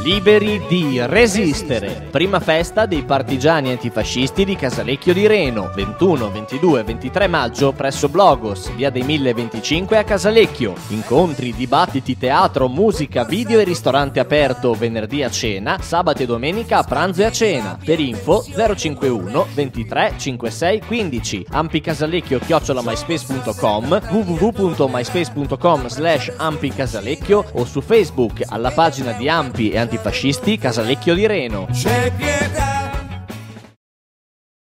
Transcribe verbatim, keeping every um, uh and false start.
Liberi di resistere. Prima festa dei partigiani antifascisti di Casalecchio di Reno, ventuno, ventidue e ventitré maggio presso Blogos, via dei mille venticinque a Casalecchio. Incontri, dibattiti, teatro, musica, video e ristorante aperto venerdì a cena, sabato e domenica a pranzo e a cena. Per info zero cinquantuno ventitré cinquantasei quindici, ampicasalecchio chiocciola myspace punto com, w w w punto myspace punto com slash ampicasalecchio o su Facebook alla pagina di Ampi e Antifascisti Casalecchio di Reno. C'è pietà.